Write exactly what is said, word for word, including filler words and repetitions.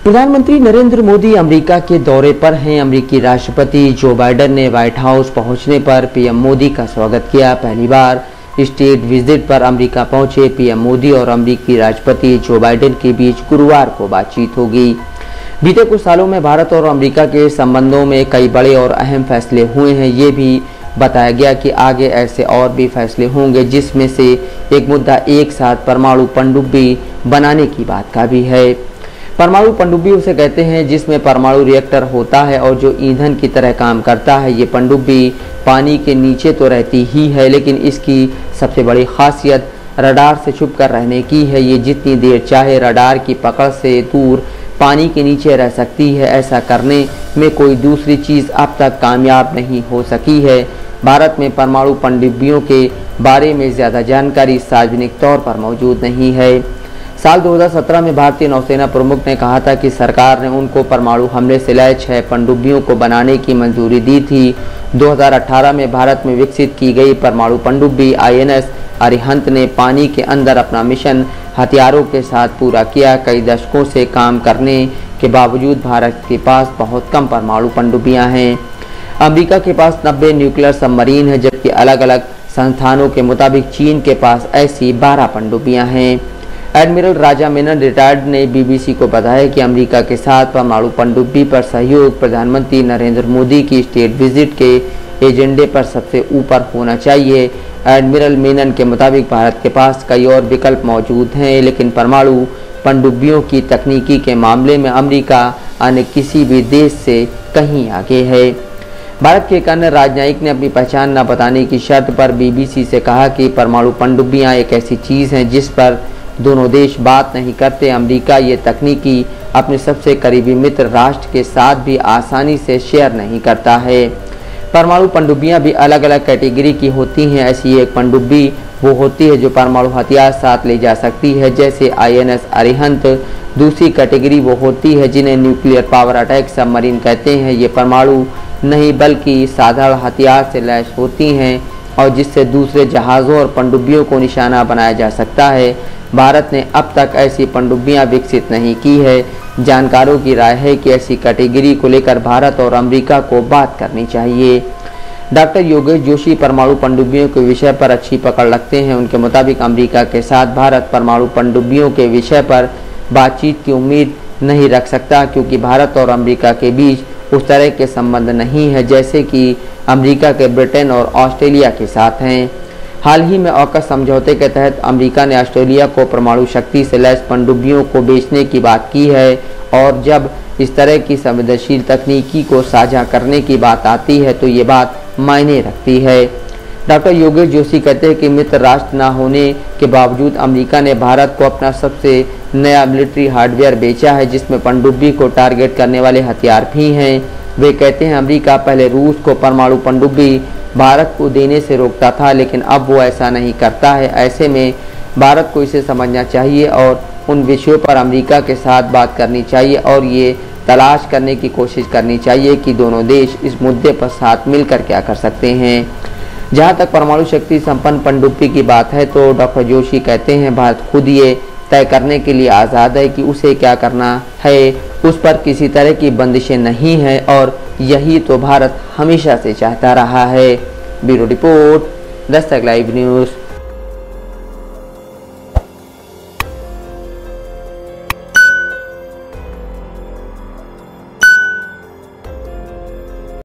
प्रधानमंत्री नरेंद्र मोदी अमेरिका के दौरे पर हैं। अमेरिकी राष्ट्रपति जो बाइडेन ने व्हाइट हाउस पहुंचने पर पीएम मोदी का स्वागत किया। पहली बार स्टेट विजिट पर अमेरिका पहुंचे पीएम मोदी और अमेरिकी राष्ट्रपति जो बाइडेन के बीच गुरुवार को बातचीत होगी। बीते कुछ सालों में भारत और अमेरिका के संबंधों में कई बड़े और अहम फैसले हुए हैं। ये भी बताया गया कि आगे ऐसे और भी फैसले होंगे, जिसमें से एक मुद्दा एक साथ परमाणु पनडुब्बी बनाने की बात का भी है। परमाणु पनडुब्बी उसे कहते हैं जिसमें परमाणु रिएक्टर होता है और जो ईंधन की तरह काम करता है। ये पनडुब्बी पानी के नीचे तो रहती ही है, लेकिन इसकी सबसे बड़ी खासियत रडार से छुप कर रहने की है। ये जितनी देर चाहे रडार की पकड़ से दूर पानी के नीचे रह सकती है। ऐसा करने में कोई दूसरी चीज़ अब तक कामयाब नहीं हो सकी है। भारत में परमाणु पनडुब्बियों के बारे में ज़्यादा जानकारी सार्वजनिक तौर पर मौजूद नहीं है। साल दो हज़ार सत्रह में भारतीय नौसेना प्रमुख ने कहा था कि सरकार ने उनको परमाणु हमले से लैस छह पनडुब्बियों को बनाने की मंजूरी दी थी। दो हज़ार अठारह में भारत में विकसित की गई परमाणु पनडुब्बी आईएनएस अरिहंत ने पानी के अंदर अपना मिशन हथियारों के साथ पूरा किया। कई दशकों से काम करने के बावजूद भारत के पास बहुत कम परमाणु पनडुब्बियां हैं। अमेरिका के पास नब्बे न्यूक्लियर सबमरीन है, जबकि अलग अलग संस्थानों के मुताबिक चीन के पास ऐसी बारह पनडुब्बियां हैं। एडमिरल राजा मेनन रिटायर्ड ने बीबीसी को बताया कि अमेरिका के साथ परमाणु पनडुब्बी पर सहयोग प्रधानमंत्री नरेंद्र मोदी की स्टेट विजिट के एजेंडे पर सबसे ऊपर होना चाहिए। एडमिरल मेनन के मुताबिक भारत के पास कई और विकल्प मौजूद हैं, लेकिन परमाणु पनडुब्बियों की तकनीकी के मामले में अमेरिका अन्य किसी भी देश से कहीं आगे है। भारत के एक अन्य राजनयिक ने अपनी पहचान न बताने की शर्त पर बीबीसी से कहा कि परमाणु पनडुब्बियां एक ऐसी चीज़ हैं जिस पर दोनों देश बात नहीं करते। अमेरिका ये तकनीकी अपने सबसे करीबी मित्र राष्ट्र के साथ भी आसानी से शेयर नहीं करता है। परमाणु पनडुब्बियां भी अलग अलग कैटेगरी की होती हैं। ऐसी एक पनडुब्बी वो होती है जो परमाणु हथियार साथ ले जा सकती है, जैसे आईएनएस अरिहंत। दूसरी कैटेगरी वो होती है जिन्हें न्यूक्लियर पावर अटैक सबमरीन कहते हैं। ये परमाणु नहीं बल्कि साधारण हथियार से लैस होती हैं और जिससे दूसरे जहाज़ों और पनडुब्बियों को निशाना बनाया जा सकता है। भारत ने अब तक ऐसी पनडुब्बियां विकसित नहीं की है। जानकारों की राय है कि ऐसी कैटेगरी को लेकर भारत और अमेरिका को बात करनी चाहिए। डॉक्टर योगेश जोशी परमाणु पनडुब्बियों के विषय पर अच्छी पकड़ रखते हैं। उनके मुताबिक अमेरिका के साथ भारत परमाणु पनडुब्बियों के विषय पर बातचीत की उम्मीद नहीं रख सकता, क्योंकि भारत और अमेरिका के बीच उस तरह के संबंध नहीं है जैसे कि अमेरिका के ब्रिटेन और ऑस्ट्रेलिया के साथ हैं। हाल ही में ऑकस समझौते के तहत अमेरिका ने ऑस्ट्रेलिया को परमाणु शक्ति से लैस पनडुब्बियों को बेचने की बात की है, और जब इस तरह की संवेदनशील तकनीकी को साझा करने की बात आती है तो ये बात मायने रखती है। डॉक्टर योगेश जोशी कहते हैं कि मित्र राष्ट्र न होने के बावजूद अमेरिका ने भारत को अपना सबसे नया मिलिट्री हार्डवेयर बेचा है, जिसमें पनडुब्बी को टारगेट करने वाले हथियार भी हैं। वे कहते हैं अमेरिका पहले रूस को परमाणु पनडुब्बी भारत को देने से रोकता था, लेकिन अब वो ऐसा नहीं करता है। ऐसे में भारत को इसे समझना चाहिए और उन विषयों पर अमेरिका के साथ बात करनी चाहिए और ये तलाश करने की कोशिश करनी चाहिए कि दोनों देश इस मुद्दे पर साथ मिलकर क्या कर सकते हैं। जहां तक परमाणु शक्ति संपन्न पनडुब्बी की बात है तो डॉक्टर जोशी कहते हैं भारत खुद ये तय करने के लिए आज़ाद है कि उसे क्या करना है। उस पर किसी तरह की बंदिशें नहीं है और यही तो भारत हमेशा से चाहता रहा है। Bureau report, Dastak live news.